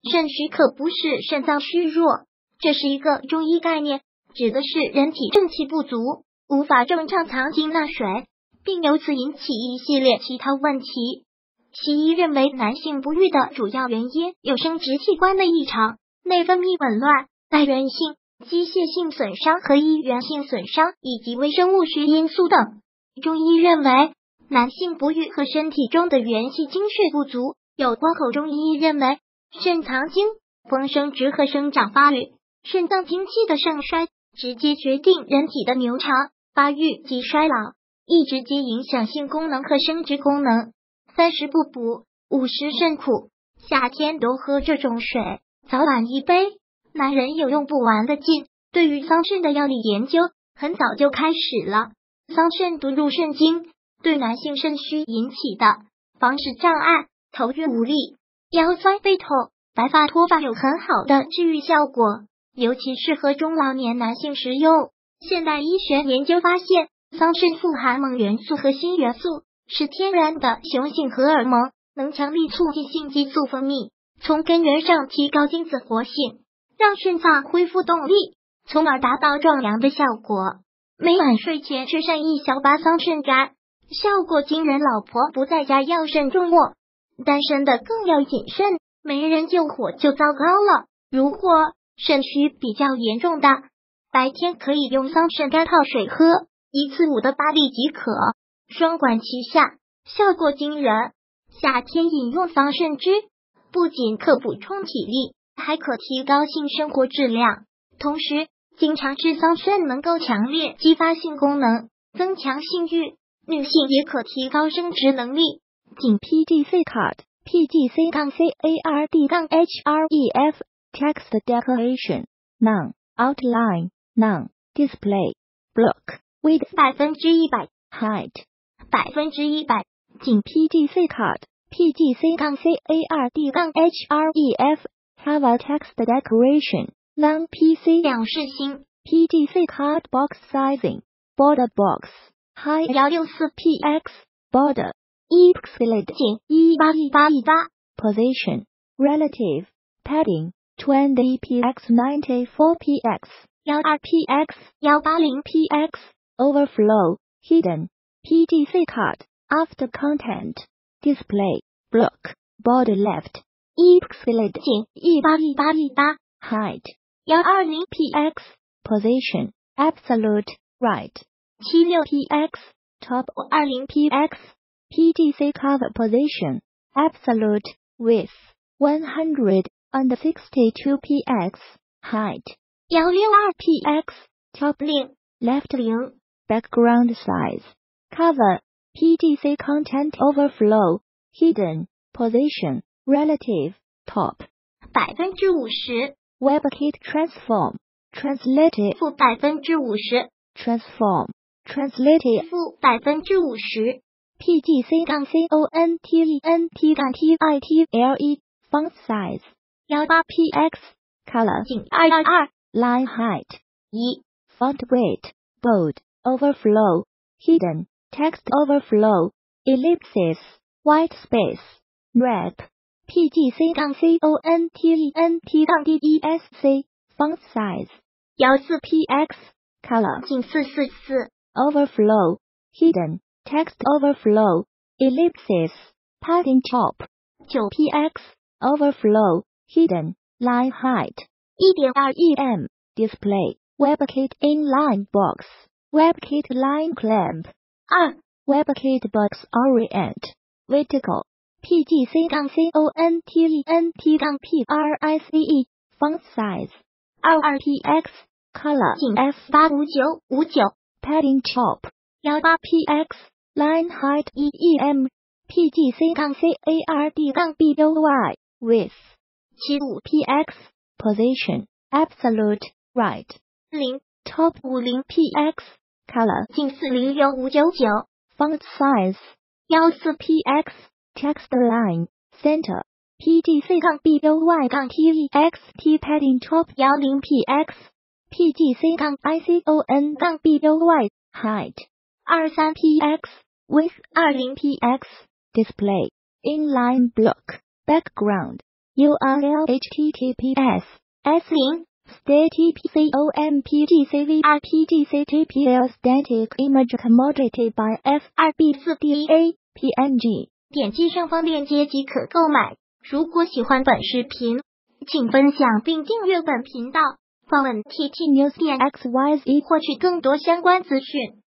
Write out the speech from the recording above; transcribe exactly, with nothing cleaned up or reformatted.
肾虚可不是肾脏虚弱，这是一个中医概念，指的是人体正气不足，无法正常藏精纳水，并由此引起一系列其他问题。西医认为男性不育的主要原因有生殖器官的异常、内分泌紊乱、带源性、机械性损伤和易源性损伤以及微生物学因素等。中医认为男性不育和身体中的元气精血不足有关。口中医认为肾藏精，风生殖和生长发育，肾脏精气的盛衰直接决定人体的流长、发育及衰老，亦直接影响性功能和生殖功能。三食不补，五食肾苦，夏天多喝这种水，早晚一杯。男人有用不完的劲。对于桑葚的药理研究很早就开始了。桑葚毒入肾经，对男性肾虚引起的房事障碍、头晕无力、腰酸背痛、白发脱发有很好的治愈效果，尤其适合中老年男性食用。现代医学研究发现，桑葚富含锰元素和锌元素，是天然的雄性荷尔蒙，能强力促进性激素分泌，从根源上提高精子活性，让肾脏恢复动力，从而达到壮阳的效果。每晚睡前吃上一小把桑葚干，效果惊人。老婆不在家要慎重哦，单身的更要谨慎，没人救火就糟糕了。如果肾虚比较严重的，白天可以用桑葚干泡水喝，一次五的八粒即可，双管齐下，效果惊人。夏天饮用桑葚汁，不仅可补充体力，还可提高性生活质量。同时，经常吃桑葚能够强烈激发性功能，增强性欲，女性也可提高生殖能力。 仅 P G C card P G C C A R D H R E F text declaration none outline none display block width 百分之一百 height 百分之一百。 仅 P G C card P G C C A R D H R E F have a text declaration non P C 两世新 P G C card box sizing border box height 一六四 P X border Excellent 仅一八一八一八 position relative padding twenty P X ninety four P X 一二 P X 一八零 P X overflow hidden P G C card after content display block border left Excellent 仅一八一八一八 height 一二零 P X position absolute right 七六 P X top 二零 P X P G C cover position absolute width one hundred sixty-two P X height 一六二 P X top 零 left 零 background size cover P G C content overflow hidden position relative top 百分之五十 WebKit transform translated 负百分之五十 transform translated 负百分之五十 P G C C O N T E N T T I T L E font size 一八 P X color 仅二二二 line height 一 font weight bold overflow hidden text overflow ellipsis white space wrap P G C C O N T E N T D E S C font size 一四 P X color 仅四四四 overflow hidden text overflow ellipsis padding top 九 P X overflow hidden line height 一点二 E M display WebKit inline box WebKit line clamp 二 WebKit box orient vertical P G C C O N T E N T P R I C E font size 二二 P X color 仅 F 八五九五九 padding top 一八 P X line height E E M P G C C A R D B U Y width 七五 P X position absolute right 零 top 五零 P X color 近四零六五九九 font size 一四 P X text line center P G C B U Y T E X T padding top 一零 P X P G C I C O N B U Y height 二三 P X width 二零 P X display inline block background U R L H T T P S S 零 static compgcvrpgctpl static image commodity by F 二 B 四 D A P N G。 点击上方链接即可购买。如果喜欢本视频，请分享并订阅本频道，访问 T T News 点 X Y Z 获取更多相关资讯。